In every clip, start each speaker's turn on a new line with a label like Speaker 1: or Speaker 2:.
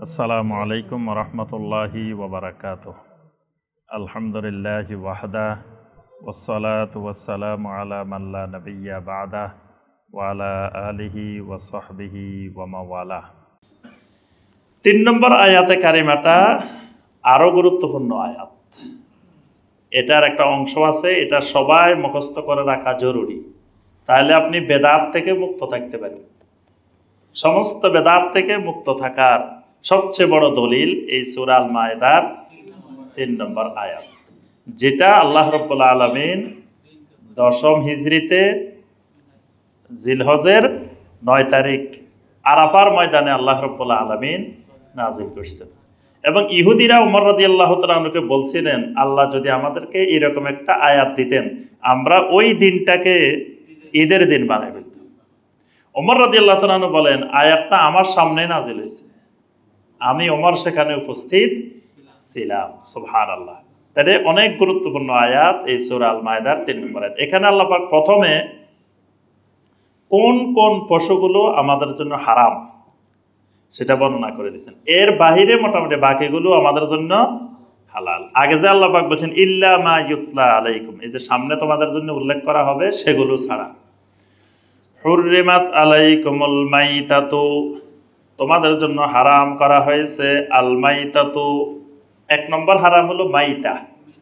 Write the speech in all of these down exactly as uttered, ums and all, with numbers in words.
Speaker 1: আসসালামু আলাইকুম রহমতুল্লাহি ওবরাকাতুহ। আলহামদুলিল্লাহি ওয়াহদা ওয়াসসালাতু ওয়াসসালামু আলা মান লা নাবিয়্যা বা'দা ওয়া আলা আলিহি ওয়া সাহবিহি ওয়া মাওয়ালা। তিন নম্বর আয়াতে কারিমাটা আরও গুরুত্বপূর্ণ আয়াত। এটার একটা অংশ আছে, এটা সবাই মুখস্থ করে রাখা জরুরি, তাহলে আপনি বেদাত থেকে মুক্ত থাকতে পারবেন। সমস্ত বেদাত থেকে মুক্ত থাকার সবচেয়ে বড় দলিল এই সূরা আল মায়েদার তিন নম্বর আয়াত, যেটা আল্লাহ রাব্বুল আলামিন দশম হিজরিতে জিলহজের নয় তারিখ আরাফার ময়দানে আল্লাহ রাব্বুল আলামিন নাজিল করছেন। এবং ইহুদিরা উমর রাদিয়াল্লাহু তাআলা আনহুকে বলছিলেন, আল্লাহ যদি আমাদেরকে এরকম একটা আয়াত দিতেন, আমরা ওই দিনটাকে ঈদের দিন বানাই ফেলতাম। ওমর রাদিয়াল্লাহু তাআলা আনহু বলেন, আয়াতটা আমার সামনে নাজিল হয়েছে, আমি ওমর সেখানে উপস্থিত ছিলাম। সুবহানাল্লাহ। তাহলে অনেক গুরুত্বপূর্ণ আয়াত এই সূরা আল মায়েদার তিন নম্বর আয়াত। এখানে আল্লাহ পাক প্রথমে কোন কোন পশুগুলো আমাদের জন্য হারাম সেটা বর্ণনা করে দিয়েছেন, এর বাহিরে মোটামুটি বাকিগুলো আমাদের জন্য হালাল। আগে যে আল্লাহ পাক বলছেন ইল্লা মা ইউতলা আলাইকুম, এই যে সামনে তোমাদের জন্য উল্লেখ করা হবে সেগুলো ছাড়া। হুররিমাত আলাইকুমুল মাইতাতু, তোমাদের জন্য হারাম করা হয়েছে আল মাইতাতু। এক নম্বর হারাম হলো মাইতা,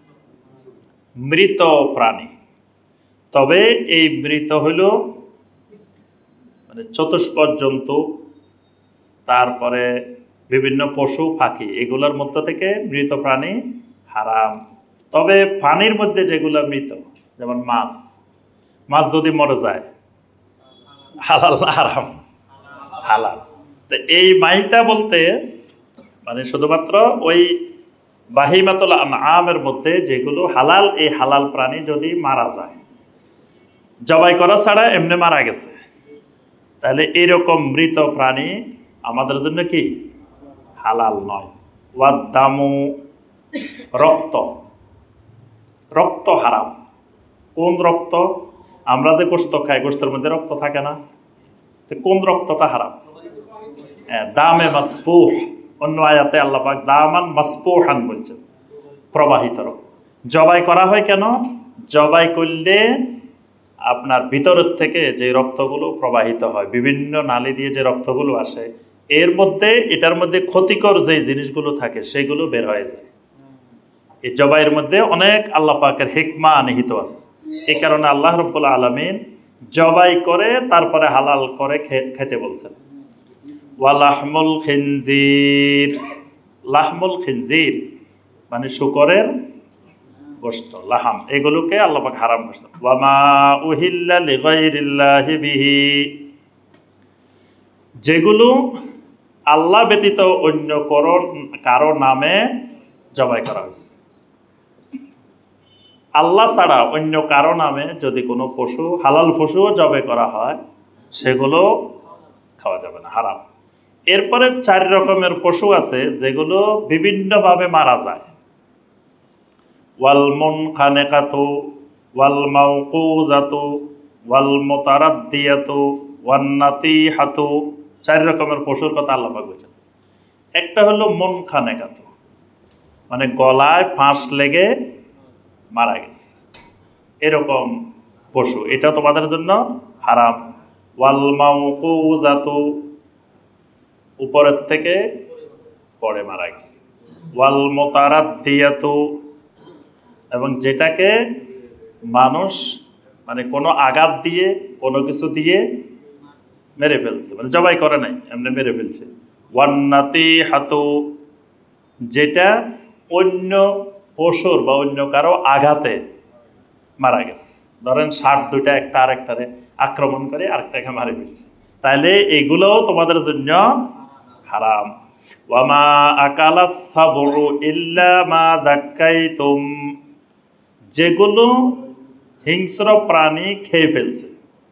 Speaker 1: মৃত প্রাণী। তবে এই মৃত হইল মানে চতুষ্পদ জন্তু, তারপরে বিভিন্ন পশু পাখি, এগুলোর মধ্যে থেকে মৃত প্রাণী হারাম। তবে পানির মধ্যে যেগুলো মৃত, যেমন মাছ, মাছ যদি মরে যায় হালাল না হারাম? হালাল। তো এই মাইতা বলতে মানে শুধুমাত্র ওই বাহিমাতুল আনআমের মধ্যে যেগুলো হালাল, এই হালাল প্রাণী যদি মারা যায়, জবাই করা ছাড়া এমনি মারা গেছে, তাহলে এরকম মৃত প্রাণী আমাদের জন্য কি হালাল নয়। ওয়াদ্দামু, রক্ত, রক্ত হারাম। কোন রক্ত? আমরা যে গোশত খাই, গোশতের মধ্যে রক্ত থাকে না, কোন রক্তটা হারাম? দামে মাসফুহ, অন্য আয়াতে আল্লাহ পাক দামান মাসফুহান বলছেন, প্রবাহিত রক্ত। জবাই করা হয় কেন? জবাই করলে আপনার ভিতরের থেকে যে রক্তগুলো প্রবাহিত হয়, বিভিন্ন নালী দিয়ে যে রক্তগুলো আসে, এর মধ্যে এটার মধ্যে ক্ষতিকর যে জিনিসগুলো থাকে সেগুলো বের হয়ে যায়। এই জবাইয়ের মধ্যে অনেক আল্লাহ পাকের হিকমা নিহিত আছে। এই কারণে আল্লাহ রাব্বুল আলামিন জবাই করে তারপরে হালাল করে খেতে বলছেন। ওয়ালাহমুল খিনজির, লাহমুল খিনজির মানে শুকরের গোশত, লাহাম, এগুলোকে আল্লাহ পাক হারাম করেছেন। ওয়ামা উহিল্লা লিগাইরিল্লাহি বিহি, যেগুলো আল্লাহ ব্যতীত অন্য কারো নামে জবাই করা হয়েছে। আল্লাহ ছাড়া অন্য কারো নামে যদি কোনো পশু, হালাল পশুও জবাই করা হয়, সেগুলো খাওয়া যাবে না, হারাম। এরপরে চার রকমের পশু আছে যেগুলো বিভিন্নভাবে মারা যায়। ওয়াল মুনখানিকাতু ওয়াল মাওকুজাতু ওয়াল মুতারাদ্দিয়াতু ওয়ান নাতিহাতু, চার রকমের পশুর কথা আল্লাহ পাক বলেছেন। একটা হলো মুনখানিকাতু, মানে গলায় ফাঁস লেগে মারা গেছে, এরকম পশু, এটা তোমাদের জন্য হারাম। ওয়াল মাওকুজাতু, উপরের থেকে পড়ে মারা গেছে। ওয়াল মুতারাদ্দিয়াতু, এবং যেটাকে মানুষ মানে কোনো আঘাত দিয়ে, কোনো কিছু দিয়ে মেরে ফেলছে, মানে জবাই করে নাই, এমনি মেরে ফেলছে। ওয়ান নাতিহাতু, যেটা অন্য পশুর বা অন্য কারো আঘাতে মারা গেছে। ধরেন ষাট দুইটা একটা আরেকটারে আক্রমণ করে আরেকটাকে মারে ফেলছে, তাহলে এগুলোও তোমাদের জন্য হারাম। ওয়ামা আকালাস সাবউ ইল্লা মা যাক্কাইতুম, যেগুলো হিংস্র প্রাণী খেয়ে ফেলছে,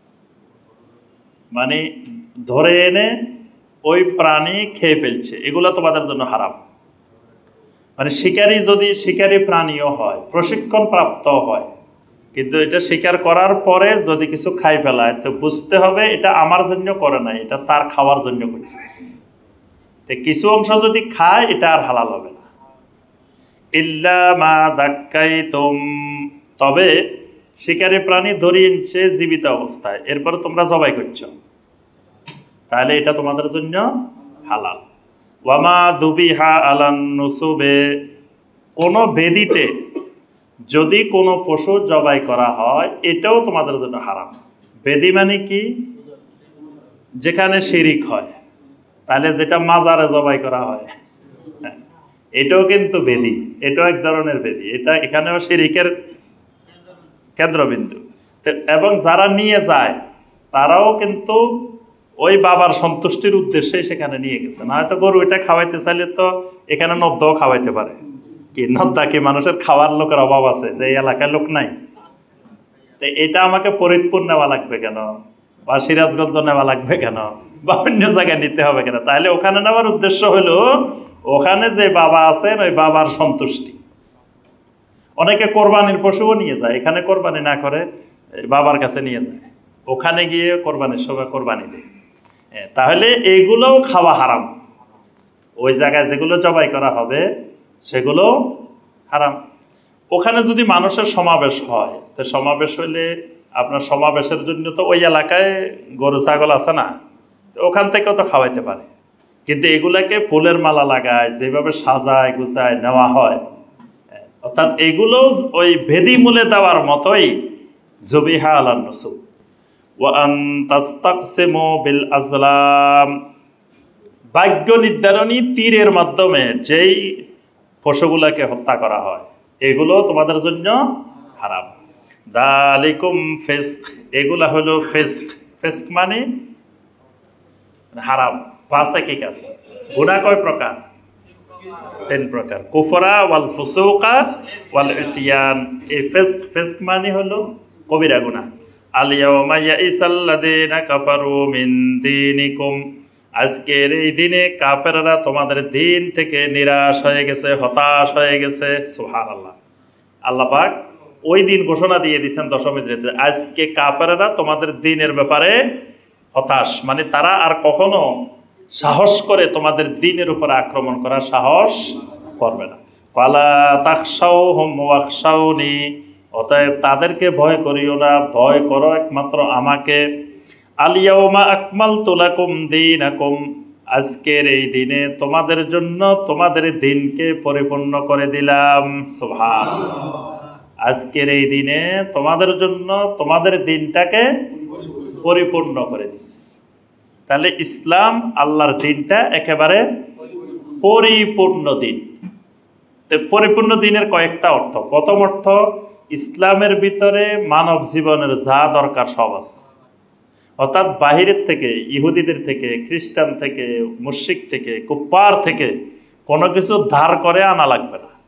Speaker 1: মানে ধরে এনে ওই প্রাণী খেয়ে ফেলছে, এগুলো তোমাদের জন্য হারাম। মানে শিকারী যদি শিকারী প্রাণীও হয়, প্রশিক্ষণ প্রাপ্ত হয়, কিন্তু এটা শিকার করার পরে যদি কিছু খাই ফেলায়, তো বুঝতে হবে এটা আমার জন্য করে নাই, এটা তার খাওয়ার জন্য করছে। তো কিছু অংশ যদি খায় এটা আর হালাল হবে না। ইল্লা মা দাক্কাইতুম, তবে শিকারী প্রাণী ধরিয়ে এনেছে জীবিত অবস্থায়, এরপরে তোমরা জবাই করছো, তাহলে এটা তোমাদের জন্য হালাল। ওয়ামা দুবিহা আলান নুসুবে, কোনো বেদিতে যদি কোনো পশু জবাই করা হয় এটাও তোমাদের জন্য হারাম। বেদি মানে কি? যেখানে শিরিক হয়, তাহলে যেটা মাজারে জবাই করা হয় এটাও কিন্তু বেদি, এটাও এক ধরনের বেদি, এটা এখানেও শিরিকের কেন্দ্রবিন্দু। এবং যারা নিয়ে যায় তারাও কিন্তু ওই বাবার সন্তুষ্টির উদ্দেশ্যে সেখানে নিয়ে গেছে, না হয়তো গরু এটা খাওয়াইতে চাইলে তো এখানে নদ্দাও খাওয়াইতে পারে। কি নদ্দা কি মানুষের খাওয়ার লোকের অভাব আছে যে এই এলাকায় লোক নাই? তো এটা আমাকে ফরিদপুর নেওয়া লাগবে কেন, বা সিরাজগঞ্জ নেওয়া লাগবে কেন, বা অন্য জায়গায় নিতে হবে কেন? তাহলে ওখানে নেওয়ার উদ্দেশ্য হলো ওখানে যে বাবা আছেন ওই বাবার সন্তুষ্টি। অনেকে কোরবানির পশুও নিয়ে যায়, এখানে কোরবানি না করে বাবার কাছে নিয়ে যায়, ওখানে গিয়ে কোরবানির সময় কোরবানি দেয়। তাহলে এইগুলোও খাওয়া হারাম, ওই জায়গায় যেগুলো জবাই করা হবে সেগুলো হারাম। ওখানে যদি মানুষের সমাবেশ হয়, তো সমাবেশ হইলে আপনার সমাবেশের জন্য তো ওই এলাকায় গরু ছাগল আছে না, তো ওখান থেকেও তো খাওয়াইতে পারে। কিন্তু এগুলাকে ফুলের মালা লাগায়, যেভাবে সাজায় গুছায় নেওয়া হয়, অর্থাৎ এগুলো ওই ভেদি মূলে দেওয়ার মতোই জবিহা আলান নুসুব। ওয়া আন তাস্তাকসিমু বিল আজলাম, ভাগ্য নির্ধারণী তীরের মাধ্যমে যেই পশুগুলাকে হত্যা করা হয় এগুলো তোমাদের জন্য হারাম। দালিকুম ফিসক, এগুলা হলো ফিসক। ফিসক মানে হারাম, ফাসিকি কাজ। গুনাহ কয় প্রকার? তিন প্রকার, কুফরা ওয়াল ফুসুকা ওয়াল ইসয়ান। এই ফিসক, ফিসক মানে হলো কবিরা গুনাহ। আল ইয়াউমা ইয়াইসাল্লাযিনা কাফারু মিন দীনিকুম, আজকের এই দিনে কাফেররা তোমাদের দিন থেকে নিরাশ হয়ে গেছে, হতাশ হয়ে গেছে। সুবহানাল্লাহ, আল্লাহ পাক ওই দিন ঘোষণা দিয়ে দিয়েছেন দশমী রাতে, আজকে কাফেররা তোমাদের দিনের ব্যাপারে হতাশ, মানে তারা আর কখনো সাহস করে তোমাদের দিনের উপর আক্রমণ করার সাহস করবে না। ফালা তাখশাউহুম ওয়াখশাউনি, অতএব তাদেরকে ভয় করিও না, ভয় করো একমাত্র আমাকে। আল ইয়াউমা আকমালতু লাকুম দীনাকুম, আজকের এই দিনে তোমাদের জন্য তোমাদের দিনকে পরিপূর্ণ করে দিলাম। সুবহানাল্লাহ, আজকের এই দিনে তোমাদের জন্য তোমাদের দিনটাকে পরিপূর্ণ করে দিছে। তাহলে ইসলাম আল্লাহর দিনটা একেবারে পরিপূর্ণ দিন। পরিপূর্ণ দিনের কয়েকটা অর্থ। প্রথম অর্থ, ইসলামের ভিতরে মানব জীবনের যা দরকার সব আছে, অর্থাৎ বাহিরের থেকে, ইহুদিদের থেকে, খ্রিস্টান থেকে, মুশরিক থেকে, কুফার থেকে কোনো কিছু ধার করে আনা লাগবে না।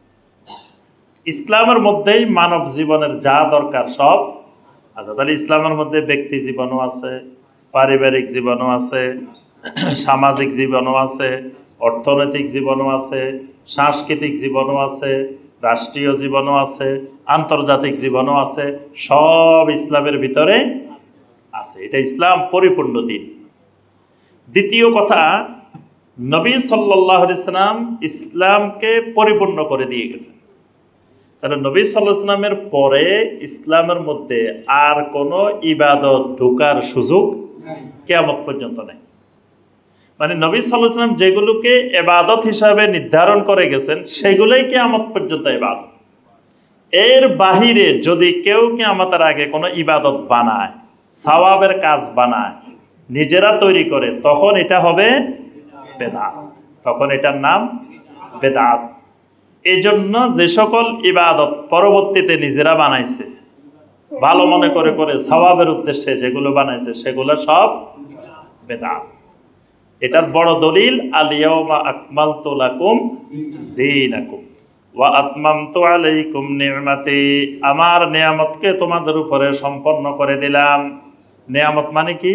Speaker 1: ইসলামের মধ্যেই মানব জীবনের যা দরকার সব আছে। তাহলে ইসলামের মধ্যে ব্যক্তি জীবনও আছে, পারিবারিক জীবনও আছে, সামাজিক জীবনও আছে, অর্থনৈতিক জীবনও আছে, সাংস্কৃতিক জীবনও আছে, রাষ্ট্রীয় জীবনও আছে, আন্তর্জাতিক জীবনও আছে, সব ইসলামের ভিতরে আছে। এটা ইসলাম পরিপূর্ণ দিন। দ্বিতীয় কথা, নবী সাল্লাল্লাহু আলাইহি সাল্লাম ইসলামকে পরিপূর্ণ করে দিয়ে গেছেন। তাহলে নবী সাল্লাল্লাহু আলাইহি সাল্লামের পরে ইসলামের মধ্যে আর কোনো ইবাদত ঢোকার সুযোগ কিয়ামত পর্যন্ত নেই। মানে নবী সাল্লাল্লাহু আলাইহি সাল্লাম যেগুলোকে ইবাদত হিসাবে নির্ধারণ করে গেছেন সেগুলোই কিয়ামত পর্যন্ত ইবাদত। এর বাহিরে যদি কেউ কিয়ামতের আগে কোনো ইবাদত বানায়, সওয়াবের কাজ বানায়, নিজেরা তৈরি করে, তখন এটা হবে বেদাত, তখন এটার নাম বেদাত। এই জন্য যে সকল ইবাদত পরবর্তীতে নিজেরা বানাইছে, ভালো মনে করে করে সওয়াবের উদ্দেশ্যে যেগুলো বানাইছে সেগুলো সব বেদাত। এটার বড় দলিল আল ইয়াউমা আকমালতু লাকুম দীনাকুম ওয়া আতমামতু আলাইকুম নি'মাতি, আমার নিয়ামতকে তোমাদের উপরে সম্পন্ন করে দিলাম। নিয়ামত মানে কি?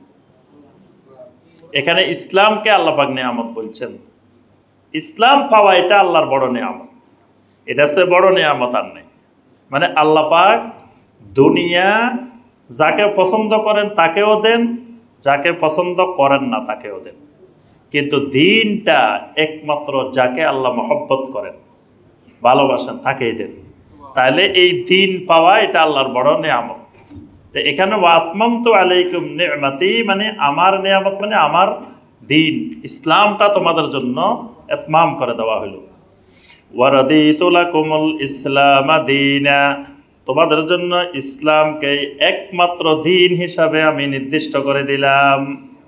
Speaker 1: এখানে ইসলামকে আল্লাহ পাক নিয়ামত বলছেন। ইসলাম পাওয়া এটা আল্লাহর বড় নিয়ামত, এটা সে বড় নিয়ামত আর নেই। মানে আল্লাহ পাক দুনিয়া যাকে পছন্দ করেন তাকেও দেন, যাকে পছন্দ করেন না তাকেও দেন। কিন্তু দিনটা একমাত্র যাকে আল্লাহ মহব্বত করেন, ভালোবাসেন, তাকেই দেন। তাহলে এই দিন পাওয়া এটা আল্লাহর বড় নিয়ামত। তো এখানে ওয়াতমামতু আলাইকুম নি'মাতি মানে আমার নিয়ামত, মানে আমার দিন ইসলামটা তোমাদের জন্য ইতমাম করে দেওয়া হলো। ওয়ারাদিতু লাকুমুল ইসলাম দীনা, তোমাদের জন্য ইসলামকে একমাত্র দিন হিসাবে আমি নির্দিষ্ট করে দিলাম।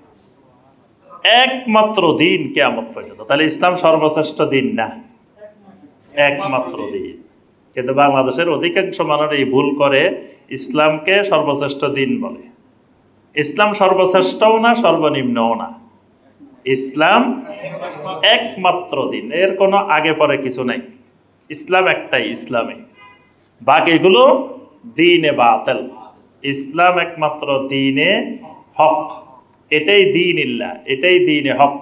Speaker 1: একমাত্র দিন কিয়ামত পর্যন্ত। তাহলে ইসলাম সর্বশ্রেষ্ঠ দিন না, একমাত্র দিন। কিন্তু বাংলাদেশের অধিকাংশ মানুষ এই ভুল করে, ইসলামকে সর্বশ্রেষ্ঠ দিন বলে। ইসলাম সর্বশ্রেষ্ঠও না, সর্বনিম্নও না। ইসলাম একমাত্র দিন, এর কোনো আগে পরে কিছু নাই। ইসলাম একটাই, ইসলামে। বাকিগুলো দিনে বাতিল। ইসলাম একমাত্র দিনে হক, এটাই দিন ইল্লাহ, এটাই দিনে হক।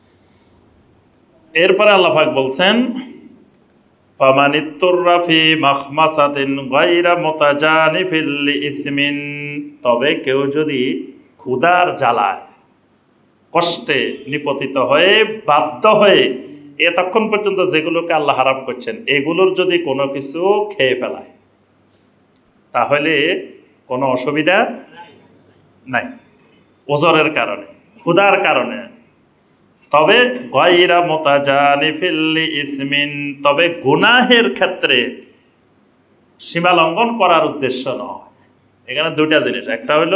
Speaker 1: এরপরে আল্লাহ পাক বলছেন ফামানিত্তুররা ফি মাখমাসাতিন গায়রা মুতাজানিফিল লিইসমিন, তবে কেউ যদি ক্ষুধার জ্বালায়, কষ্টে নিপতিত হয়ে, বাধ্য হয়ে এতক্ষণ পর্যন্ত যেগুলোকে আল্লাহ হারাম করছেন এগুলোর যদি কোনো কিছু খেয়ে ফেলায়, তাহলে কোনো অসুবিধা নাই ওজরের কারণে, ক্ষুধার কারণে। তবে গায়রা মুতাজানিফিল লিইসমিন, তবে গুনাহের ক্ষেত্রে সীমা লঙ্ঘন করার উদ্দেশ্য নয়। এখানে দুইটা জিনিস, একটা হইল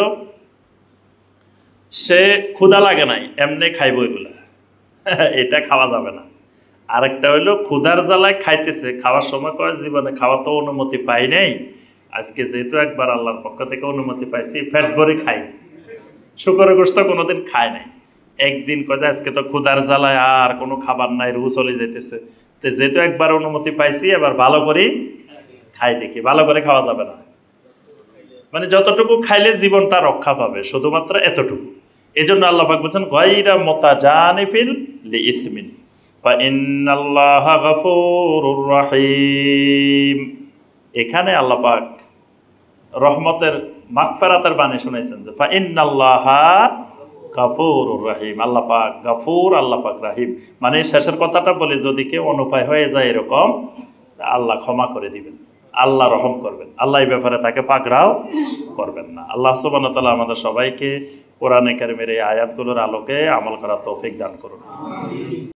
Speaker 1: সে ক্ষুধা লাগে নাই, এমনি খাইব, এগুলা এটা খাওয়া যাবে না। আরেকটা হইল ক্ষুধার জ্বালায় খাইতেছে, খাওয়ার সময় কয় জীবনে খাওয়া তো অনুমতি পাই নাই, আজকে যেহেতু একবার আল্লাহর পক্ষ থেকে অনুমতি পাইছি, পেট ভরে খাই। শুকরের গোশত কোনোদিন খায় নাই, একদিন কয় আজকে তো ক্ষুধার জ্বালায় আর কোনো খাবার নাই, রু চলে যেতেছে, তো যেহেতু একবার অনুমতি পাইছি এবার ভালো করে খাই দেখি। ভালো করে খাওয়া যাবে না, মানে যতটুকু খাইলে জীবনটা রক্ষা পাবে, শুধুমাত্র এতটুকু। এই জন্য আল্লাহ পাক বলছেন গায়রা মুতাজানিফিল লিইসমিন ফা ইন্নাল্লাহা গফুরুর রহিম। এখানে আল্লাহ পাক রহমতের মাগফিরাতের বাণী শুনাইছেন যে ফা ইন্নাল্লাহা গফুরুর রহিম, আল্লাহ পাক গফুর, আল্লাহ পাক রহিম। মানে শেষের কথাটা বলি, যদি কেউ অনুপায় হয়ে যায় এরকম, আল্লাহ ক্ষমা করে দিবেন, আল্লাহ রহম করবেন, আল্লাহ এই ব্যাপারে তাকে পাকড়াও করবেন না। আল্লাহ সুবহানাহু ওয়া তাআলা আমাদের সবাইকে কোরআনে কারিমের এই আয়াতগুলোর আলোকে আমল করার তৌফিক দান করুন।